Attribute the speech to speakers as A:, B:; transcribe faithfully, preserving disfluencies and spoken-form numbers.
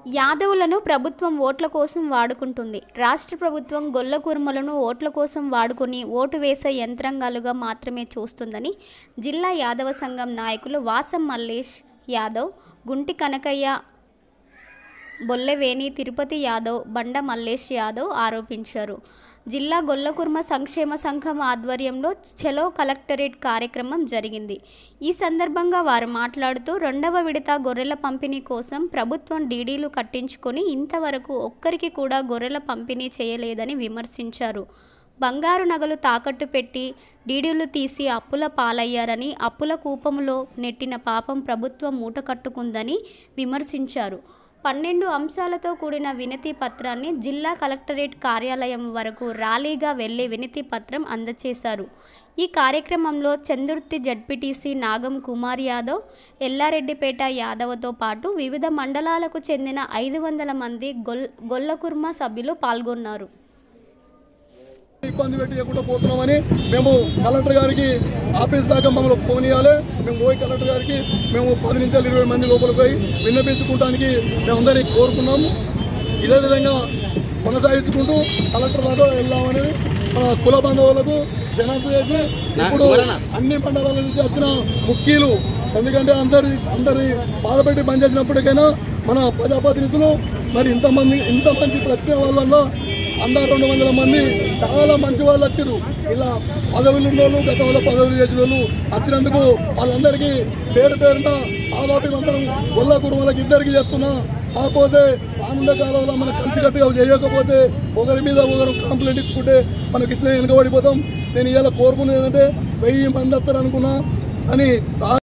A: యాదవులను ప్రభుత్వం ఓట్ల కోసం వాడుకుంటుంది. రాష్ట్ర ప్రభుత్వం గొల్ల కుర్మలను ఓట్ల కోసం వాడుకొని ఓటు వేసే యంత్రాంగాలుగా మాత్రమే చూస్తుందని జిల్లా యాదవ సంఘం నాయకులు వాసం మల్లేష్ యాదవ్, గుంటి కనకయ్య, బొల్లెవేణి తిరుపతి యాదవ్, బండ మల్లేష్ యాదవ్ ఆరోపించారు. జిల్లా గొల్లకుర్మ సంక్షేమ సంఘం ఆధ్వర్యంలో చెలో కలెక్టరేట్ కార్యక్రమం జరిగింది. ఈ సందర్భంగా వారు మాట్లాడుతూ రెండవ విడత గొర్రెల పంపిణీ కోసం ప్రభుత్వం డీడీలు కట్టించుకొని ఇంతవరకు ఒక్కరికి కూడా గొర్రెల పంపిణీ చేయలేదని విమర్శించారు. బంగారు నగలు తాకట్టు పెట్టి డీడీలు తీసి అప్పుల పాలయ్యారని, అప్పుల కూపంలో నెట్టిన పాపం ప్రభుత్వం మూట కట్టుకుందని విమర్శించారు. పన్నెండు అంశాలతో కూడిన వినతి పత్రాన్ని జిల్లా కలెక్టరేట్ కార్యాలయం వరకు ర్యాలీగా వెళ్లి వినతి పత్రం అందజేశారు. ఈ కార్యక్రమంలో చందుర్తి జడ్పీటీసీ నాగం కుమార్ యాదవ్, ఎల్లారెడ్డిపేట యాదవ్తో పాటు వివిధ మండలాలకు చెందిన ఐదు వందల మంది గొల్ గొల్లకుర్మ సభ్యులు పాల్గొన్నారు.
B: ఇబ్బంది పెట్టకుండా పోతున్నామని మేము కలెక్టర్ గారికి ఆఫీస్ దాకా మమ్మల్ని ఫోన్ ఇవ్వాలి. మేము పోయి కలెక్టర్ గారికి మేము పది నుంచి ఇరవై మంది లోపలికి పోయి విన్నపించుకోవడానికి మేమందరినీ కోరుకున్నాము. ఇదే విధంగా కొనసాగించుకుంటూ కలెక్టర్ దాకా వెళ్దామని మన కుల బంధువులకు జనాభా చేసి ఇప్పుడు అన్ని మండలాల నుంచి వచ్చిన ముఖ్యులు, ఎందుకంటే అందరి అందరి బాధపెట్టి పనిచేసినప్పటికైనా మన ప్రజాప్రతినిధులు మరి ఇంతమంది ఇంత మంది వచ్చిన వాళ్ళల్లో అందరు రెండు వందల మంది చాలా మంచి వాళ్ళు వచ్చారు. ఇలా పదవులు ఉన్నోళ్ళు, గతంలో పదవులు చేసిన వాళ్ళు వచ్చినందుకు వాళ్ళందరికీ పేరు పేరున ఆదాపు అందరం గొల్ల కుర్మలకు ఇద్దరికి చెప్తున్నా. కాకపోతే ఆనంద కాలంలో మనకు కలిసికట్టుగా చేయకపోతే ఒకరి మీద ఒకరు కంప్లైంట్ ఇచ్చుకుంటే మనకి ఇట్లే వెనుకబడిపోతాం. నేను ఇవాళ కోరుకునేది ఏంటంటే వెయ్యి మంది వస్తారు అనుకున్నా అని